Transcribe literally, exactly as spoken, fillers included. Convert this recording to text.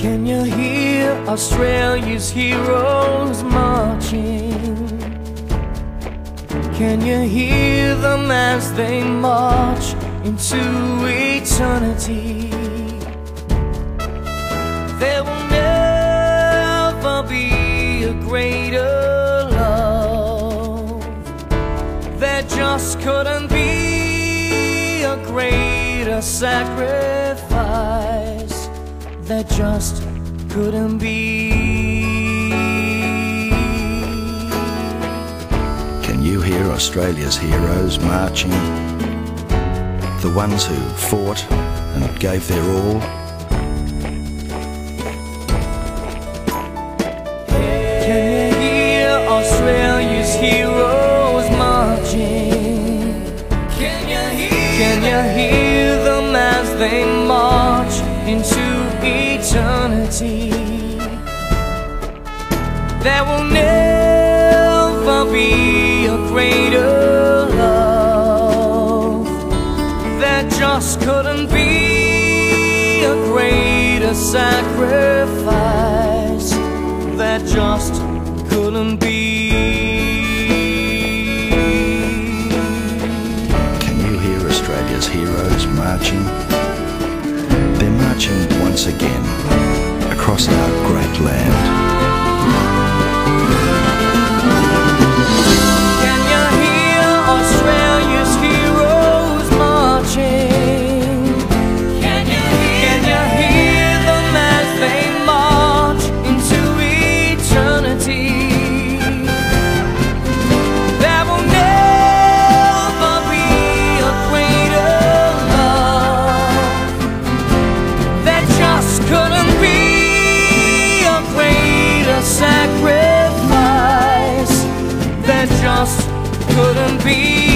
Can you hear Australia's heroes marching? Can you hear them as they march into eternity? There will never be a greater love. There just couldn't be a greater sacrifice. There just couldn't be. Can you hear Australia's heroes marching? The ones who fought and gave their all? Can you hear Australia's heroes marching? Can you hear, Can you hear them as they march into eternity? There will never be a greater love. There just couldn't be a greater sacrifice. There just couldn't be. Can you hear Australia's heroes marching? They're marching once again across our great land. Can you hear Australia's heroes marching? Can you hear, Can you hear them as they march into eternity? There will never be a greater love. There just couldn't be a greater sacrifice. There just couldn't be.